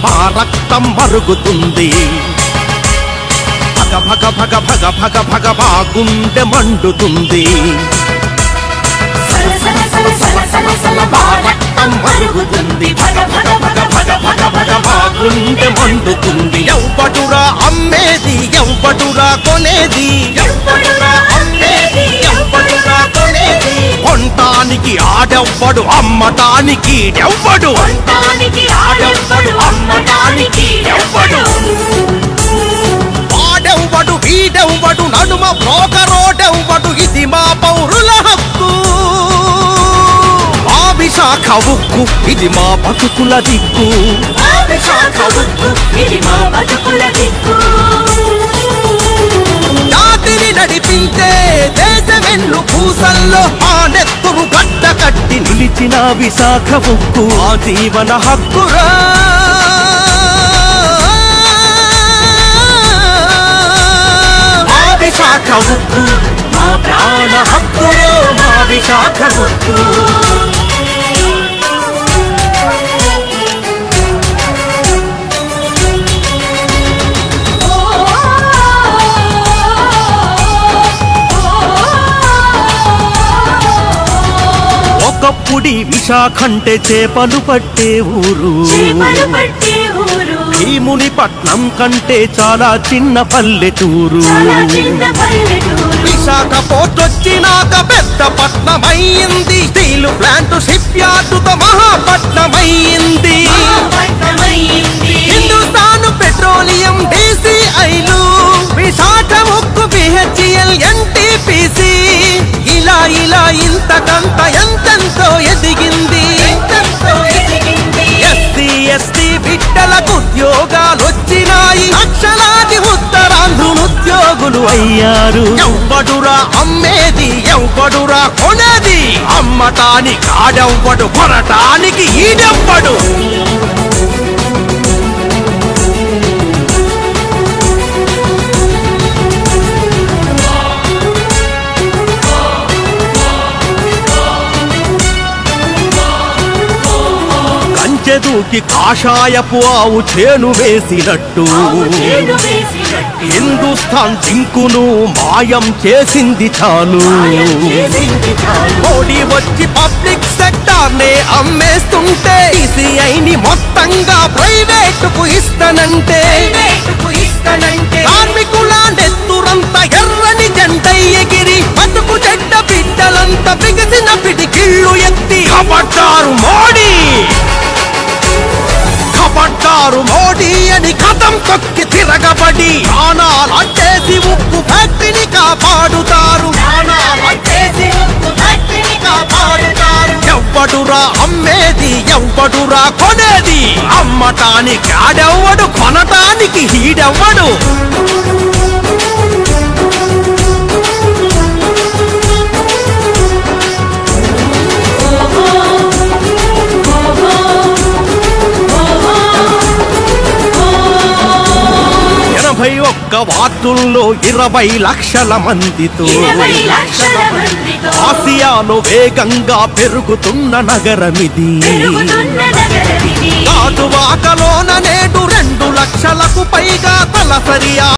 మా రక్తం మరుగుతుంది భగ భగ భగ భగ భగ భగ మా గుండె మండుతుంది మా రక్తం మరుగుతుంది భగ భగ భగ భగ భగ భగ మా గుండె మండుతుంది ఎవ్వడురా అమ్మేది ఎవ్వడురా కొనేది ఎవ్వడురా అమ్మేది ఎవ్వడురా కొనేది కొంటానికి ఆడెవ్వడు అమ్మటానికి ఎవ్వడు కొంటానికి ఆడెవ్వడు అమ్మటానికి ఎవ్వడు వాడెవ్వడు వీడెవ్వడు నడుమ బ్రోకరోడెవ్వడు ఇది మా పౌరుల హక్కు విశాఖ ఉక్కు ఇది మా బతుకుల దిక్కు విశాఖ ఉక్కు ఇది మా బతుకుల దిక్కు జాతిని నడిపించే దేశమెన్ను పూసల్లో ఆ నెత్తురు గడ్డ కట్టి నిలిచిన విశాఖ ఉక్కు ఆ జీవన హక్కురా మా విశాఖ ఉక్కు మా ప్రాణ హక్కురో మా విశాఖ ఉక్కు ఒకప్పుడి విశాఖంటే చేపలు పట్టే ఊరు భీముని పట్నం కంటే చాలా చిన్న పల్లెటూరు విశాఖ పోర్ట్ వచ్చినాక పెద్ద పట్నమైంది స్టీల్ ప్లాంట్ షిప్ యార్డుతో మహాపట్నమైంది హిందుస్థాన్ పెట్రోలియం DCIలు విశాఖ ఉక్కు BHEL NTPC ఇలా ఇలా ఇంతకంత ఎంతెంతో ఎదిగింది SC ST బిడ్డలకు ఉద్యోగాలు వచ్చినాయి లక్షలాది ఉత్తరాంధ్రులు ఉద్యోగులు అయ్యారు ఎవ్వడురా అమ్మేది ఎవ్వడురా కొనేది అమ్మటానికి ఆడెవ్వడు కొనటానికి ఈడెవ్వడు దూకి కాషాయపు ఆవు చేను వేసినట్టు హిందుస్థాన్ జింకును మాయం చేసింది చాలు మోడీ వచ్చి పబ్లిక్ సెక్టార్ నే అమ్మేస్తుంటే DCIని మొత్తంగా ప్రైవేటుకు ఇస్తానంటే కార్మికుల నెత్తురంత ఎర్రని జెండై ఎగిరి బతుకు చెడ్డ బిడ్డలంత బిగిసిన పిడికిళ్ళు ఎత్తి కబడ్డారు మోడీ పడ్డారు మోడీ అని కథం తొక్కి తిరగబడి ప్రాణాలంటేసి ఉక్కు ఫ్యాక్టరీని కాపాడుతారు ఎవ్వడురా అమ్మేది ఎవ్వడురా కొనేది అమ్మటానికి ఆడెవ్వడు కొనటానికి ఈడెవ్వడు ఒక్క వార్డుల్లో 20 లక్షల మందితో ఆసియాలో వేగంగా పెరుగుతున్న నగరమిది గాజువాకలోన నేడు 2 లక్షలకు పైగా తలసరి